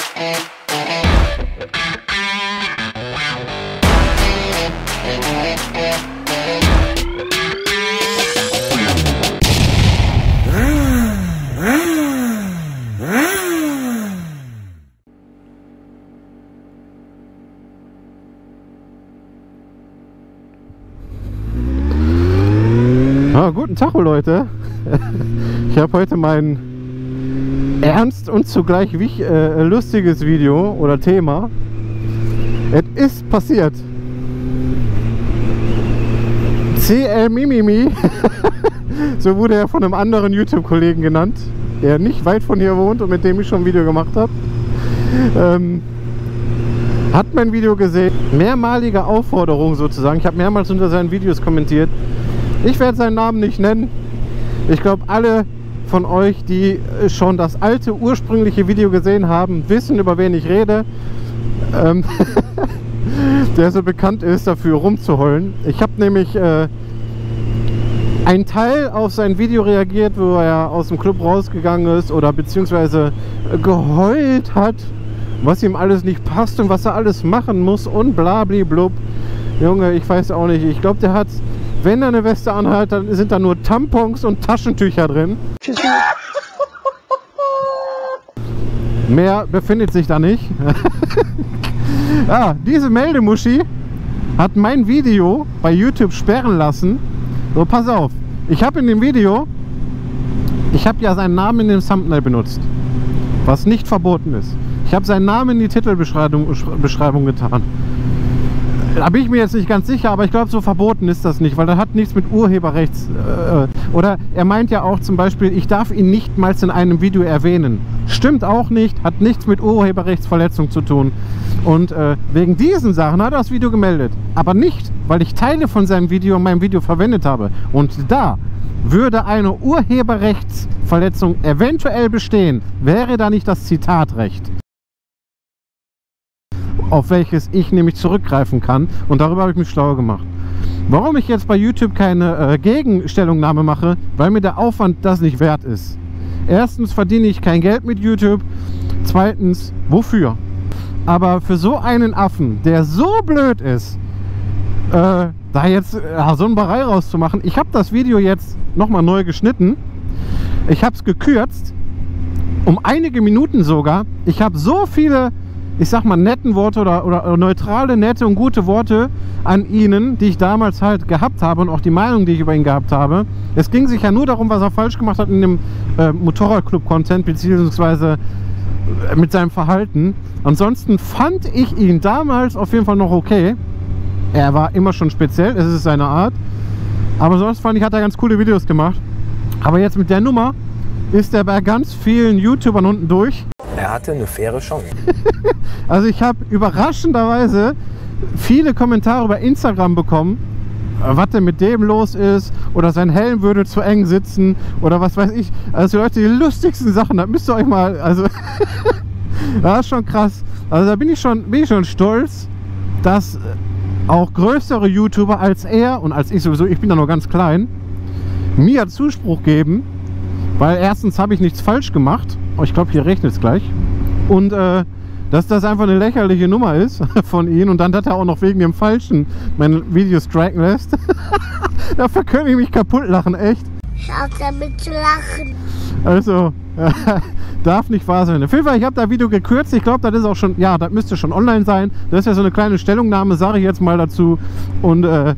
Guten Tag, Leute. Ich habe heute mein ernst und zugleich lustiges Video oder Thema. Es ist passiert. CL Mimimi, so wurde er von einem anderen YouTube-Kollegen genannt, der nicht weit von hier wohnt und mit dem ich schon ein Video gemacht habe. Hat mein Video gesehen. Mehrmalige Aufforderung sozusagen. Ich habe mehrmals unter seinen Videos kommentiert. Ich werde seinen Namen nicht nennen. Ich glaube, alle von euch, die schon das alte, ursprüngliche Video gesehen haben, wissen, über wen ich rede. Der so bekannt ist, dafür rumzuheulen. Ich habe nämlich einen Teil auf sein Video reagiert, wo er aus dem Club rausgegangen ist oder beziehungsweise geheult hat, was ihm alles nicht passt und was er alles machen muss und blablablub. Junge, ich weiß auch nicht. Ich glaube, der hat... Wenn er eine Weste anhat, dann sind da nur Tampons und Taschentücher drin. Mehr befindet sich da nicht. Ja, diese Meldemuschi hat mein Video bei YouTube sperren lassen. So, pass auf. Ich habe in dem Video, ich habe ja seinen Namen in dem Thumbnail benutzt, was nicht verboten ist. Ich habe seinen Namen in die Titelbeschreibung getan. Da bin ich mir jetzt nicht ganz sicher, aber ich glaube, so verboten ist das nicht, weil das hat nichts mit Urheberrechts... oder er meint ja auch zum Beispiel, ich darf ihn nicht mal in einem Video erwähnen. Stimmt auch nicht, hat nichts mit Urheberrechtsverletzung zu tun. Und wegen diesen Sachen hat er das Video gemeldet. Aber nicht, weil ich Teile von seinem Video in meinem Video verwendet habe. Und da würde eine Urheberrechtsverletzung eventuell bestehen, wäre da nicht das Zitatrecht, auf welches ich nämlich zurückgreifen kann, und darüber habe ich mich schlau gemacht. Warum ich jetzt bei YouTube keine Gegenstellungnahme mache? Weil mir der Aufwand das nicht wert ist. Erstens verdiene ich kein Geld mit YouTube, zweitens, wofür? Aber für so einen Affen, der so blöd ist, da jetzt so einen Barei rauszumachen, ich habe das Video jetzt nochmal neu geschnitten, ich habe es gekürzt, um einige Minuten sogar, ich habe so viele, ich sag mal, netten Worte oder neutrale, nette und gute Worte an Ihnen, die ich damals halt gehabt habe und auch die Meinung, die ich über ihn gehabt habe. Es ging sich ja nur darum, was er falsch gemacht hat in dem Motorradclub-Content, beziehungsweise mit seinem Verhalten. Ansonsten fand ich ihn damals auf jeden Fall noch okay. Er war immer schon speziell, es ist seine Art. Aber sonst fand ich, hat er ganz coole Videos gemacht. Aber jetzt mit der Nummer ist er bei ganz vielen YouTubern unten durch. Er hatte eine faire Chance. Also ich habe überraschenderweise viele Kommentare über Instagram bekommen, was denn mit dem los ist oder sein Helm würde zu eng sitzen oder was weiß ich. Also Leute, die lustigsten Sachen, da müsst ihr euch mal, also das ist schon krass. Also da bin ich schon stolz, dass auch größere YouTuber als er und als ich sowieso, ich bin da noch ganz klein, mir Zuspruch geben, weil erstens habe ich nichts falsch gemacht. Ich glaube, hier regnet es gleich. Und dass das einfach eine lächerliche Nummer ist von ihm und dann, dass er auch noch wegen dem Falschen meine Videos striken lässt. Dafür könnte ich mich kaputt lachen, echt. Schaut damit zu lachen. Also, darf nicht wahr sein. Auf jeden Fall, ich habe das Video gekürzt. Ich glaube, das ist auch schon, ja, das müsste schon online sein. Das ist ja so eine kleine Stellungnahme, sage ich jetzt mal dazu. Und das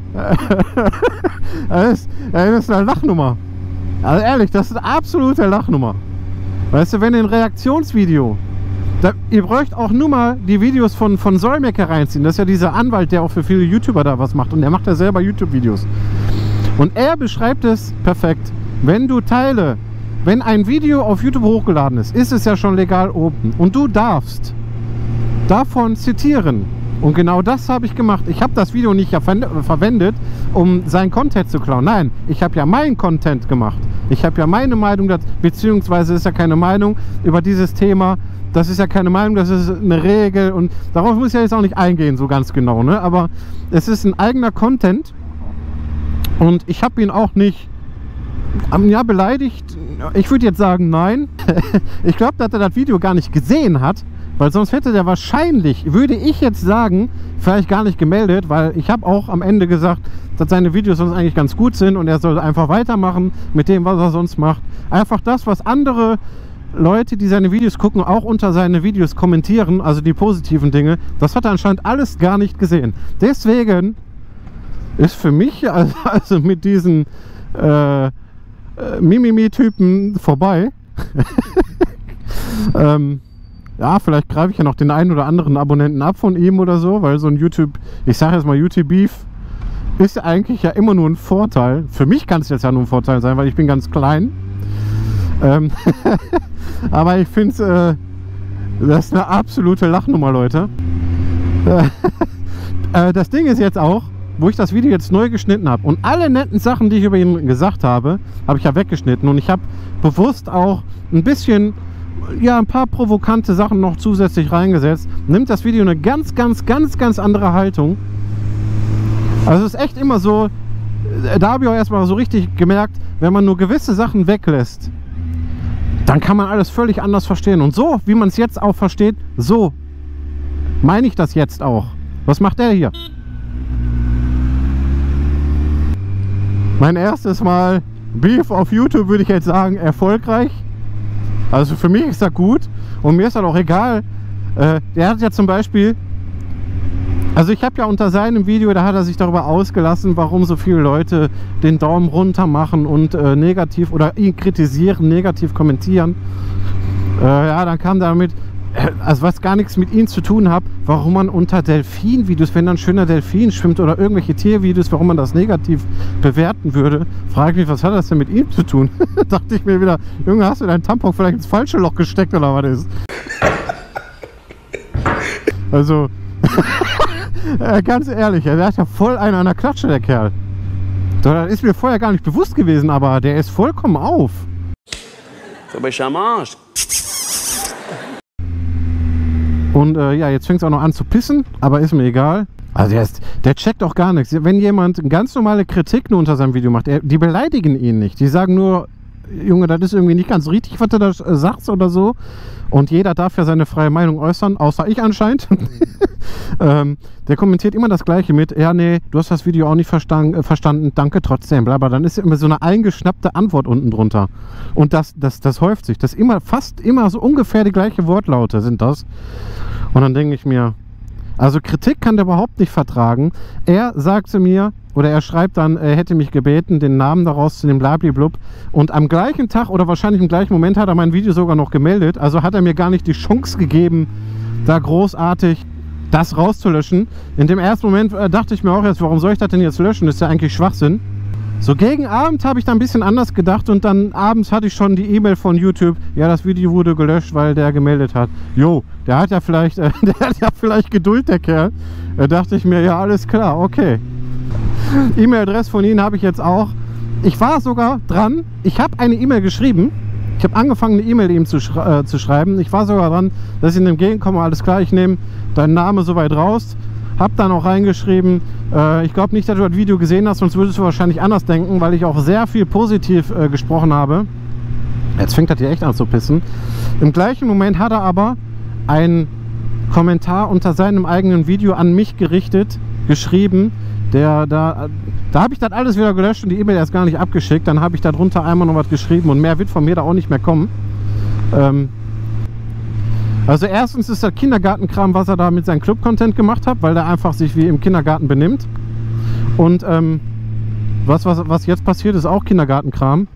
ist eine Lachnummer. Also ehrlich, das ist eine absolute Lachnummer. Weißt du, wenn ein Reaktionsvideo, ihr bräucht auch nur mal die Videos von Solmecke reinziehen. Das ist ja dieser Anwalt, der auch für viele YouTuber da was macht. Und der macht ja selber YouTube-Videos. Und er beschreibt es perfekt. Wenn du Teile, wenn ein Video auf YouTube hochgeladen ist, ist es ja schon legal oben. Und du darfst davon zitieren. Und genau das habe ich gemacht. Ich habe das Video nicht verwendet, um seinen Content zu klauen. Nein, ich habe ja meinen Content gemacht. Ich habe ja meine Meinung, beziehungsweise ist ja keine Meinung über dieses Thema. Das ist ja keine Meinung, das ist eine Regel. Und darauf muss ich ja jetzt auch nicht eingehen, so ganz genau. Ne? Aber es ist ein eigener Content. Und ich habe ihn auch nicht beleidigt. Ich würde jetzt sagen, nein. Ich glaube, dass er das Video gar nicht gesehen hat, Weil sonst hätte der wahrscheinlich, würde ich jetzt sagen, vielleicht gar nicht gemeldet, weil ich habe auch am Ende gesagt, dass seine Videos sonst eigentlich ganz gut sind und er soll einfach weitermachen mit dem, was er sonst macht. Einfach das, was andere Leute, die seine Videos gucken, auch unter seine Videos kommentieren, also die positiven Dinge, das hat er anscheinend alles gar nicht gesehen. Deswegen ist für mich also mit diesen Mimimi-Typen vorbei. Ja, vielleicht greife ich ja noch den einen oder anderen Abonnenten ab von ihm oder so, weil so ein YouTube, ich sage jetzt mal YouTube-Beef, ist eigentlich ja immer nur ein Vorteil. Für mich kann es jetzt ja nur ein Vorteil sein, weil ich bin ganz klein. Aber ich finde das ist eine absolute Lachnummer, Leute. Das Ding ist jetzt auch, wo ich das Video jetzt neu geschnitten habe und alle netten Sachen, die ich über ihn gesagt habe, habe ich ja weggeschnitten und ich habe bewusst auch ein bisschen, ja, ein paar provokante Sachen noch zusätzlich reingesetzt, nimmt das Video eine ganz andere Haltung. Also es ist echt immer so, da habe ich auch erstmal so richtig gemerkt, wenn man nur gewisse Sachen weglässt, dann kann man alles völlig anders verstehen. Und so, wie man es jetzt auch versteht, so meine ich das jetzt auch. Was macht der hier? Mein erstes Mal Beef auf YouTube, würde ich jetzt sagen, erfolgreich. Also für mich ist das gut und mir ist das auch egal. Der hat ja zum Beispiel, also ich habe ja unter seinem Video, da hat er sich darüber ausgelassen, warum so viele Leute den Daumen runter machen und negativ oder ihn kritisieren, negativ kommentieren. Ja, dann kam damit, also was gar nichts mit ihm zu tun hat, warum man unter Delfin-Videos, wenn dann ein schöner Delfin schwimmt oder irgendwelche Tiervideos, warum man das negativ bewerten würde, frage ich mich, was hat das denn mit ihm zu tun? Dachte ich mir wieder, Junge, hast du deinen Tampon vielleicht ins falsche Loch gesteckt oder was ist? Also, ganz ehrlich, der hat ja voll einen an der Klatsche, der Kerl. Das ist mir vorher gar nicht bewusst gewesen, aber der ist vollkommen auf. So bei Charmage. Und ja, jetzt fängt es auch noch an zu pissen, aber ist mir egal. Also der checkt auch gar nichts. Wenn jemand eine ganz normale Kritik nur unter seinem Video macht, die beleidigen ihn nicht. Die sagen nur, Junge, das ist irgendwie nicht ganz richtig, was du da sagst oder so. Und jeder darf ja seine freie Meinung äußern, außer ich anscheinend. Der kommentiert immer das Gleiche mit, ja, nee, du hast das Video auch nicht verstanden, danke trotzdem, bla bla. Dann ist immer so eine eingeschnappte Antwort unten drunter. Und das häuft sich. Das ist immer, fast immer so ungefähr die gleiche Wortlaute sind das. Und dann denke ich mir, also Kritik kann der überhaupt nicht vertragen. Er sagte mir, oder er schreibt dann, er hätte mich gebeten, den Namen daraus zu nehmen, blablablub. Und am gleichen Tag oder wahrscheinlich im gleichen Moment hat er mein Video sogar noch gemeldet. Also hat er mir gar nicht die Chance gegeben, da großartig das rauszulöschen. In dem ersten Moment dachte ich mir auch jetzt, warum soll ich das denn jetzt löschen? Das ist ja eigentlich Schwachsinn. So gegen Abend habe ich da ein bisschen anders gedacht und dann abends hatte ich schon die E-Mail von YouTube, ja, das Video wurde gelöscht, weil der gemeldet hat. Jo, der hat ja vielleicht, Geduld, der Kerl. Da dachte ich mir, ja, alles klar, okay. E-Mail-Adresse von Ihnen habe ich jetzt auch. Ich war sogar dran, ich habe eine E-Mail geschrieben. Ich habe angefangen, eine E-Mail ihm zu schreiben. Ich war sogar dran, dass ich ihm entgegenkomme, alles klar, ich nehme deinen Namen soweit raus. Hab dann auch reingeschrieben, ich glaube nicht, dass du das Video gesehen hast, sonst würdest du wahrscheinlich anders denken, weil ich auch sehr viel positiv gesprochen habe. Jetzt fängt das hier echt an zu pissen. Im gleichen Moment hat er aber einen Kommentar unter seinem eigenen Video an mich gerichtet, geschrieben. Da habe ich das alles wieder gelöscht und die E-Mail erst gar nicht abgeschickt. Dann habe ich darunter einmal noch was geschrieben und mehr wird von mir da auch nicht mehr kommen. Also erstens ist das Kindergartenkram, was er da mit seinem Club-Content gemacht hat, weil er einfach sich wie im Kindergarten benimmt. Und was jetzt passiert, ist auch Kindergartenkram.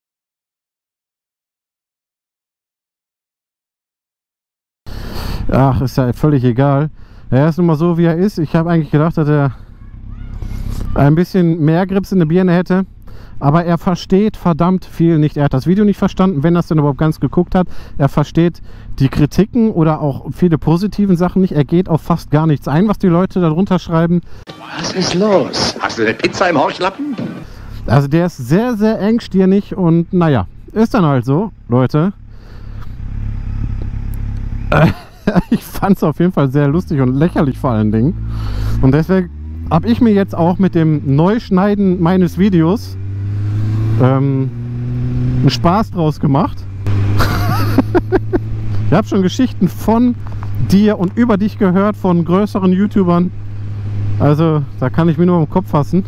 Ach, ist ja völlig egal. Er ist nun mal so, wie er ist. Ich habe eigentlich gedacht, dass er ein bisschen mehr Grips in der Birne hätte. Aber er versteht verdammt viel nicht. Er hat das Video nicht verstanden, wenn er es denn überhaupt ganz geguckt hat. Er versteht die Kritiken oder auch viele positiven Sachen nicht. Er geht auf fast gar nichts ein, was die Leute darunter schreiben. Was ist los? Hast du eine Pizza im Horchlappen? Also der ist sehr, sehr engstirnig und naja, ist dann halt so, Leute. Ich fand es auf jeden Fall sehr lustig und lächerlich vor allen Dingen. Und deswegen habe ich mir jetzt auch mit dem Neuschneiden meines Videos einen Spaß draus gemacht. Ich habe schon Geschichten von dir und über dich gehört von größeren YouTubern. Also da kann ich mir nur im Kopf fassen.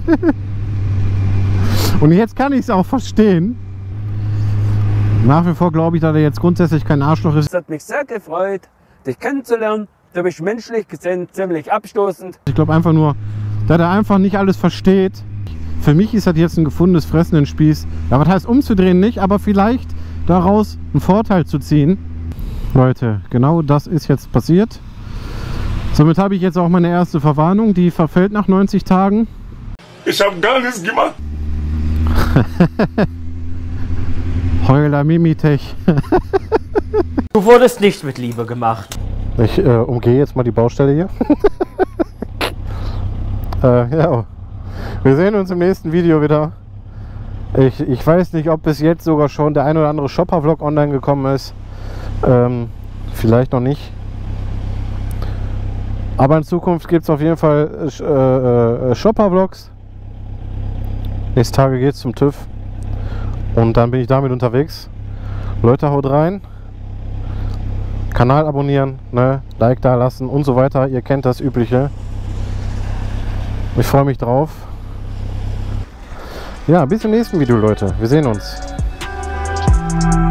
Und jetzt kann ich es auch verstehen. Nach wie vor glaube ich, dass er jetzt grundsätzlich kein Arschloch ist. Es hat mich sehr gefreut, dich kennenzulernen. Du bist menschlich gesehen ziemlich abstoßend. Ich glaube einfach nur, dass er einfach nicht alles versteht. Für mich ist das jetzt ein gefundenes Fressen in den Spieß. Ja, was heißt umzudrehen nicht, aber vielleicht daraus einen Vorteil zu ziehen. Leute, genau das ist jetzt passiert. Somit habe ich jetzt auch meine erste Verwarnung, die verfällt nach 90 Tagen. Ich habe gar nichts gemacht. Heuler Mimitech. Du wurdest nicht mit Liebe gemacht. Ich umgehe jetzt mal die Baustelle hier. Ja, wir sehen uns im nächsten Video wieder. Ich weiß nicht, ob bis jetzt sogar schon der ein oder andere Shopper-Vlog online gekommen ist. Vielleicht noch nicht. Aber in Zukunft gibt es auf jeden Fall Shopper-Vlogs. Nächste Tage geht es zum TÜV. Und dann bin ich damit unterwegs. Leute, haut rein. Kanal abonnieren, ne? Like da lassen und so weiter. Ihr kennt das Übliche. Ich freue mich drauf. Ja, bis zum nächsten Video, Leute. Wir sehen uns.